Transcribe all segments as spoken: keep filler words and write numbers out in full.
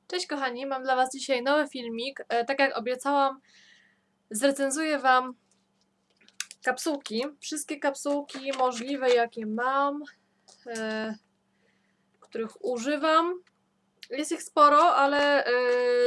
Cześć kochani, mam dla Was dzisiaj nowy filmik. E, tak jak obiecałam, zrecenzuję Wam kapsułki. Wszystkie kapsułki możliwe, jakie mam, e, których używam. Jest ich sporo, ale e,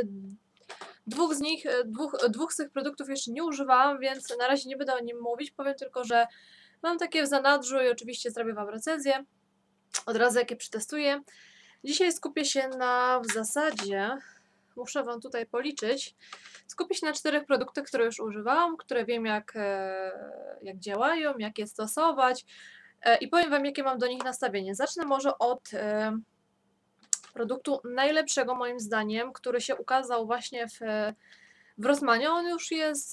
dwóch z nich, e, dwóch, dwóch z tych produktów jeszcze nie używałam, więc na razie nie będę o nim mówić. Powiem tylko, że mam takie w zanadrzu i oczywiście zrobię Wam recenzję. Od razu jakie przetestuję. Dzisiaj skupię się na w zasadzie... Muszę Wam tutaj policzyć. Skupię się na czterech produktach, które już używałam, które wiem jak, jak działają, jak je stosować i powiem Wam, jakie mam do nich nastawienie. Zacznę może od produktu najlepszego moim zdaniem, który się ukazał właśnie w, w Rossmanie. On już jest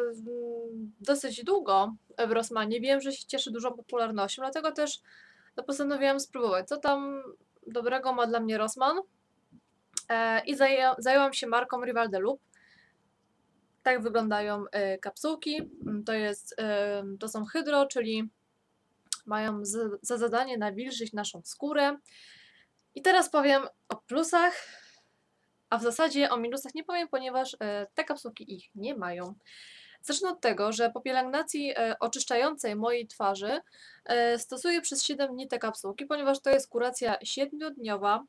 dosyć długo w Rossmanie. Wiem, że się cieszy dużą popularnością, dlatego też postanowiłam spróbować, co tam dobrego ma dla mnie Rossmann. I zajęłam się marką Rival de Loup. Tak wyglądają kapsułki. To, jest, to są hydro, czyli mają za zadanie nawilżyć naszą skórę. I teraz powiem o plusach, a w zasadzie o minusach nie powiem, ponieważ te kapsułki ich nie mają. Zacznę od tego, że po pielęgnacji oczyszczającej mojej twarzy stosuję przez siedem dni te kapsułki, ponieważ to jest kuracja siedmiodniowa,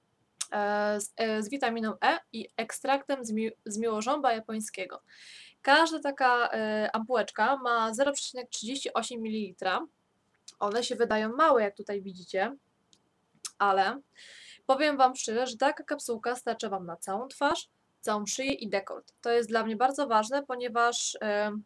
Z, z witaminą E i ekstraktem z, mi, z miłożąba japońskiego. Każda taka y, ampułeczka ma zero przecinek trzydzieści osiem mililitra. One się wydają małe, jak tutaj widzicie, ale powiem Wam szczerze, że taka kapsułka starcza Wam na całą twarz, całą szyję i dekolt. To jest dla mnie bardzo ważne, ponieważ y,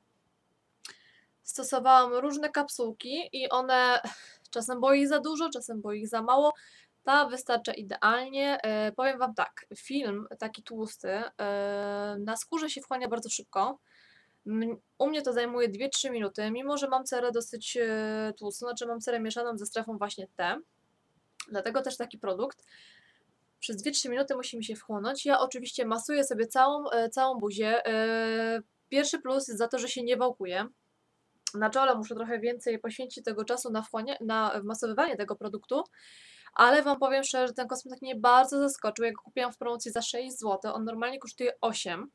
stosowałam różne kapsułki i one czasem było ich za dużo, czasem było ich za mało. Ta wystarcza idealnie. E, powiem Wam tak, film taki tłusty e, na skórze się wchłania bardzo szybko. U mnie to zajmuje dwie trzy minuty, mimo że mam cerę dosyć e, tłustą, znaczy mam cerę mieszaną ze strefą właśnie T. Dlatego też taki produkt przez dwie trzy minuty musi mi się wchłonąć. Ja oczywiście masuję sobie całą, e, całą buzię. E, pierwszy plus jest za to, że się nie wałkuje. Na czole muszę trochę więcej poświęcić tego czasu na, wchłania, na wmasowywanie tego produktu. Ale Wam powiem szczerze, że ten kosmetyk mnie bardzo zaskoczył. Ja go kupiłam w promocji za sześć złotych, on normalnie kosztuje osiem.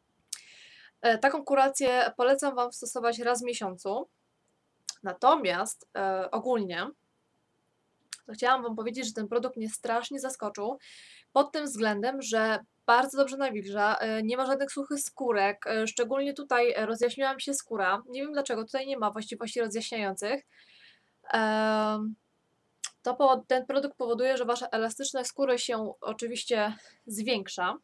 Taką kurację polecam Wam stosować raz w miesiącu. Natomiast e, ogólnie to chciałam Wam powiedzieć, że ten produkt mnie strasznie zaskoczył pod tym względem, że bardzo dobrze nawilża, e, nie ma żadnych suchych skórek, e, szczególnie tutaj rozjaśniła mi się skóra. Nie wiem dlaczego, tutaj nie ma właściwości rozjaśniających. E, To ten produkt powoduje, że Wasza elastyczność skóry się oczywiście zwiększa.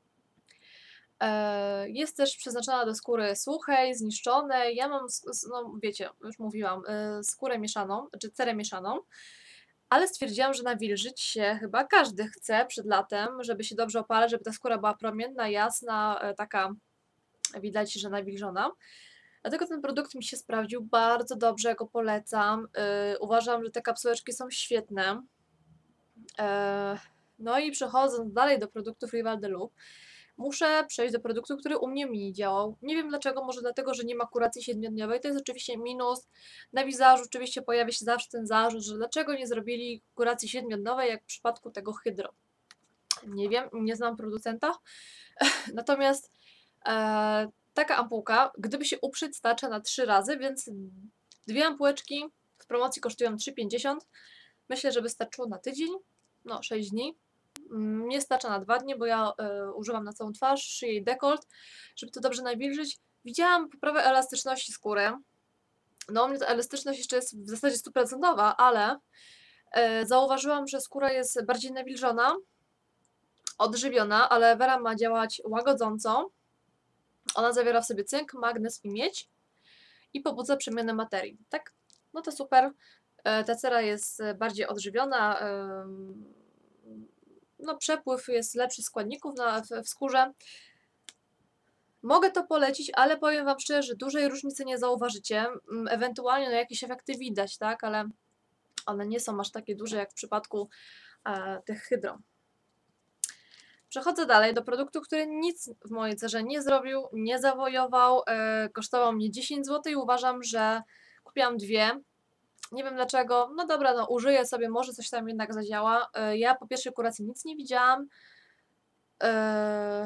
Jest też przeznaczona do skóry suchej, zniszczonej. Ja mam, no wiecie, już mówiłam, skórę mieszaną, czy cerę mieszaną, ale stwierdziłam, że nawilżyć się chyba każdy chce przed latem, żeby się dobrze opalać, żeby ta skóra była promienna, jasna, taka widać, że nawilżona. Dlatego ten produkt mi się sprawdził bardzo dobrze, ja go polecam. Yy, uważam, że te kapsułeczki są świetne. Yy, no i przechodząc dalej do produktów Rival de Loup, muszę przejść do produktu, który u mnie mini działał. Nie wiem dlaczego, może dlatego, że nie ma kuracji siedmiodniowej. To jest oczywiście minus. Na wizażu oczywiście pojawia się zawsze ten zarzut, że dlaczego nie zrobili kuracji siedmiodniowej, jak w przypadku tego hydro. Nie wiem, nie znam producenta. Natomiast e, taka ampułka, gdyby się uprzeć, starcza na trzy razy, więc dwie ampułeczki w promocji kosztują trzy pięćdziesiąt. Myślę, że wystarczyło na tydzień, no sześć dni. Mnie starcza na dwa dni, bo ja y, używam na całą twarz, szyję i dekolt, żeby to dobrze nawilżyć. Widziałam poprawę elastyczności skóry. No u mnie ta elastyczność jeszcze jest w zasadzie stuprocentowa, ale y, zauważyłam, że skóra jest bardziej nawilżona, odżywiona, aloe vera ma działać łagodząco. Ona zawiera w sobie cynk, magnez i miedź i pobudza przemianę materii. Tak? No to super. Y, ta cera jest bardziej odżywiona. Y, no, przepływ jest lepszy składników na, w, w skórze. Mogę to polecić, ale powiem Wam szczerze, że dużej różnicy nie zauważycie. Ewentualnie no, jakieś efekty widać, tak, ale one nie są aż takie duże jak w przypadku e, tych hydro. Przechodzę dalej do produktu, który nic w mojej cerze nie zrobił, nie zawojował. E, kosztował mnie dziesięć złotych i uważam, że kupiłam dwie. Nie wiem dlaczego. No dobra, no użyję sobie, może coś tam jednak zadziała. E, ja po pierwszej kuracji nic nie widziałam. Yy,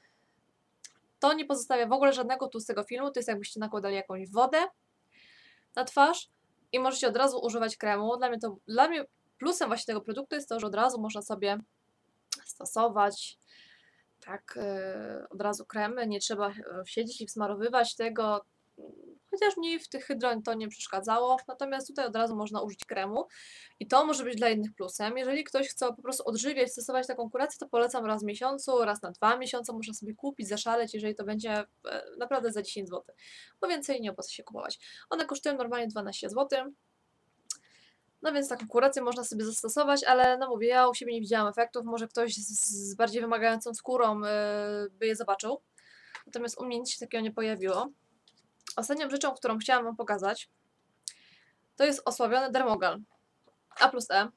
to nie pozostawia w ogóle żadnego tłustego filmu, to jest jakbyście nakładali jakąś wodę na twarz i możecie od razu używać kremu. Dla mnie, to, dla mnie plusem właśnie tego produktu jest to, że od razu można sobie stosować tak yy, od razu kremy, nie trzeba siedzieć i wsmarowywać tego, chociaż mi w tych hydron to nie przeszkadzało, natomiast tutaj od razu można użyć kremu i to może być dla innych plusem. Jeżeli ktoś chce po prostu odżywiać, stosować taką kurację, to polecam raz w miesiącu, raz na dwa miesiące można sobie kupić, zaszaleć, jeżeli to będzie e, naprawdę za dziesięć złotych, bo więcej nie opłaca się kupować. One kosztują normalnie dwanaście złotych. No więc taką kurację można sobie zastosować, ale no mówię, ja u siebie nie widziałam efektów, może ktoś z, z bardziej wymagającą skórą yy, by je zobaczył. Natomiast u mnie nic się takiego nie pojawiło. Ostatnią rzeczą, którą chciałam wam pokazać, to jest osłabiony Dermogal A plus E.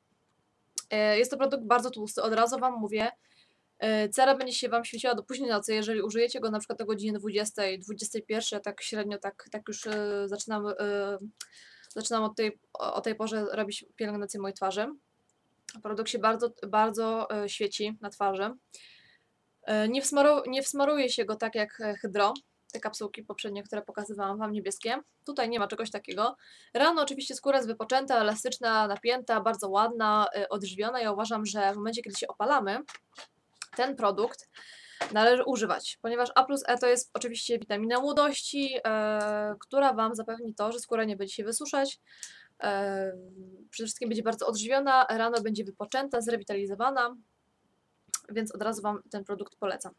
Yy, jest to produkt bardzo tłusty, od razu wam mówię. Yy, cera będzie się wam świeciła do późnej nocy, jeżeli użyjecie go na przykład do godziny dwudziestej, dwudziestej pierwszej, tak średnio, tak, tak już yy, zaczynam... Yy, Zaczynam od tej, o tej porze robić pielęgnację mojej twarzy. Produkt się bardzo, bardzo świeci na twarzy. Nie, wsmaru, nie wsmaruje się go tak jak Hydro, te kapsułki poprzednie, które pokazywałam wam, niebieskie. Tutaj nie ma czegoś takiego. Rano oczywiście skóra jest wypoczęta, elastyczna, napięta, bardzo ładna, odżywiona. Ja uważam, że w momencie, kiedy się opalamy, ten produkt należy używać, ponieważ A plus E to jest oczywiście witamina młodości, e, która wam zapewni to, że skóra nie będzie się wysuszać. E, przede wszystkim będzie bardzo odżywiona, rano będzie wypoczęta, zrewitalizowana, więc od razu wam ten produkt polecam.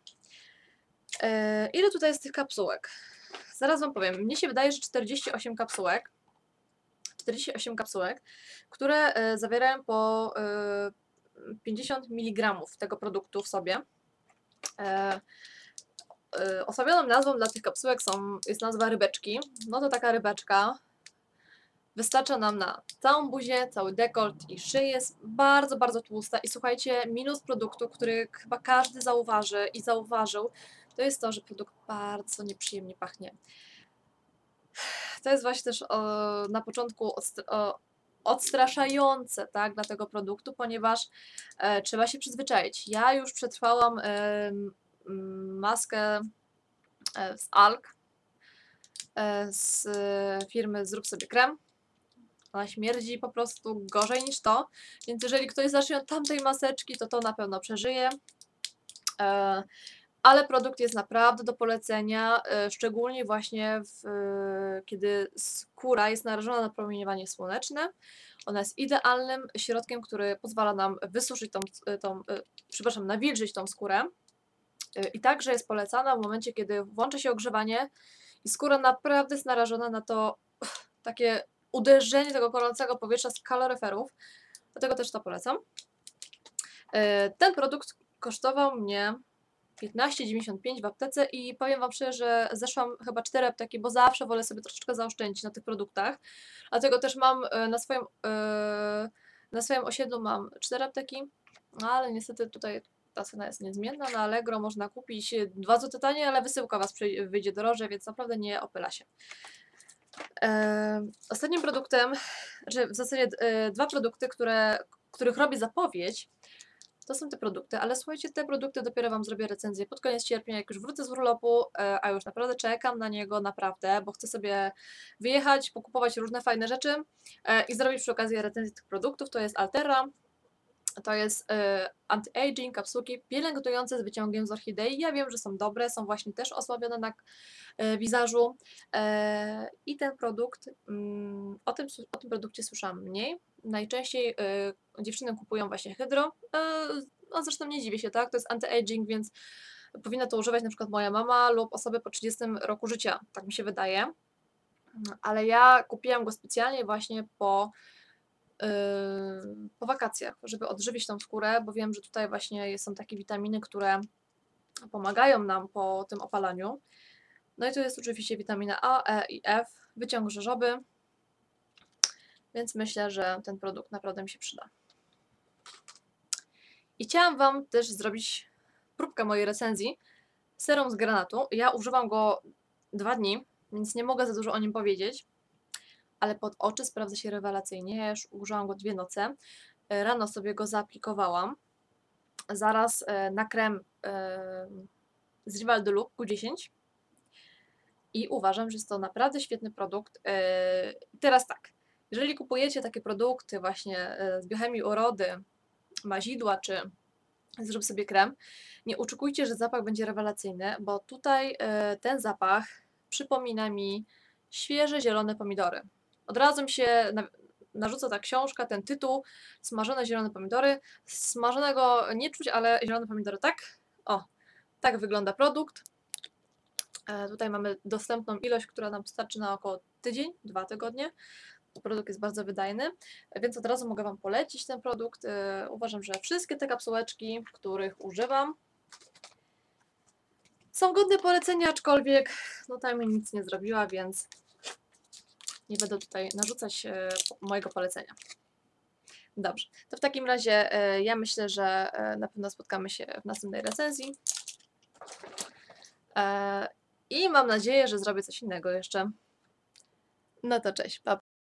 E, ile tutaj jest tych kapsułek? Zaraz wam powiem. Mnie się wydaje, że czterdzieści osiem kapsułek, czterdzieści osiem kapsułek, które e, zawierają po e, pięćdziesiąt miligramów tego produktu w sobie. E, e, osłabioną nazwą dla tych kapsułek są, jest nazwa rybeczki. No to taka rybeczka wystarcza nam na całą buzię, cały dekolt i szyję. Jest bardzo, bardzo tłusta i słuchajcie, minus produktu, który chyba każdy zauważy i zauważył, to jest to, że produkt bardzo nieprzyjemnie pachnie. To jest właśnie też o, na początku odstra o, odstraszające, tak, dla tego produktu, ponieważ e, trzeba się przyzwyczaić. Ja już przetrwałam e, maskę e, z Alk, e, z firmy Zrób Sobie Krem. Ona śmierdzi po prostu gorzej niż to, więc jeżeli ktoś zacznie od tamtej maseczki, to to na pewno przeżyje. E, ale produkt jest naprawdę do polecenia, e, szczególnie właśnie w, e, kiedy skóra jest narażona na promieniowanie słoneczne. Ona jest idealnym środkiem, który pozwala nam wysuszyć tą, tą e, przepraszam, nawilżyć tą skórę. E, I także jest polecana w momencie, kiedy włącza się ogrzewanie i skóra naprawdę jest narażona na to uff, takie uderzenie tego gorącego powietrza z kaloryferów. Dlatego też to polecam. E, ten produkt kosztował mnie piętnaście dziewięćdziesiąt pięć w aptece i powiem wam szczerze, że zeszłam chyba cztery apteki, bo zawsze wolę sobie troszeczkę zaoszczędzić na tych produktach. Dlatego też mam na swoim, na swoim osiedlu mam cztery apteki, no ale niestety tutaj ta cena jest niezmienna. Na Allegro można kupić dwa złote taniej, ale wysyłka was wyjdzie drożej, więc naprawdę nie opyla się. Ostatnim produktem, że w zasadzie dwa produkty, które, których robię zapowiedź, to są te produkty, ale słuchajcie, te produkty dopiero wam zrobię recenzję pod koniec sierpnia, jak już wrócę z urlopu, a już naprawdę czekam na niego, naprawdę, bo chcę sobie wyjechać, pokupować różne fajne rzeczy i zrobić przy okazji recenzję tych produktów. To jest Altera, to jest anti-aging, kapsułki pielęgnujące z wyciągiem z orchidei. Ja wiem, że są dobre, są właśnie też osłabione na wizażu i ten produkt, o tym, o tym produkcie słyszałam mniej. Najczęściej y, dziewczyny kupują właśnie Hydro, y, no zresztą nie dziwię się, tak, to jest anti-aging, więc powinna to używać na przykład moja mama lub osoby po trzydziestym roku życia, tak mi się wydaje, ale ja kupiłam go specjalnie właśnie po, y, po wakacjach, żeby odżywić tą skórę, bo wiem, że tutaj właśnie są takie witaminy, które pomagają nam po tym opalaniu. No i tu jest oczywiście witamina A, E i F, wyciąg rzeżowy, więc myślę, że ten produkt naprawdę mi się przyda. I chciałam wam też zrobić próbkę mojej recenzji serum z granatu. Ja używam go dwa dni, więc nie mogę za dużo o nim powiedzieć, ale pod oczy sprawdza się rewelacyjnie. Ja już użyłam go dwie noce. Rano sobie go zaaplikowałam zaraz e, na krem e, z Rival de Look Q dziesięć i uważam, że jest to naprawdę świetny produkt. E, teraz tak, jeżeli kupujecie takie produkty właśnie e, z biochemii urody, mazidła czy zrób sobie krem, nie oczekujcie, że zapach będzie rewelacyjny, bo tutaj e, ten zapach przypomina mi świeże zielone pomidory. Od razu mi się na, narzuca ta książka, ten tytuł, smażone zielone pomidory. Smażonego nie czuć, ale zielone pomidory tak. O, tak wygląda produkt. E, tutaj mamy dostępną ilość, która nam starczy na około tydzień, dwa tygodnie. Produkt jest bardzo wydajny, więc od razu mogę Wam polecić ten produkt. E, uważam, że wszystkie te kapsułeczki, których używam, są godne polecenia, aczkolwiek no ta mi nic nie zrobiła, więc nie będę tutaj narzucać e, mojego polecenia. Dobrze, to w takim razie e, ja myślę, że e, na pewno spotkamy się w następnej recenzji. E, I mam nadzieję, że zrobię coś innego jeszcze. No to cześć, pa.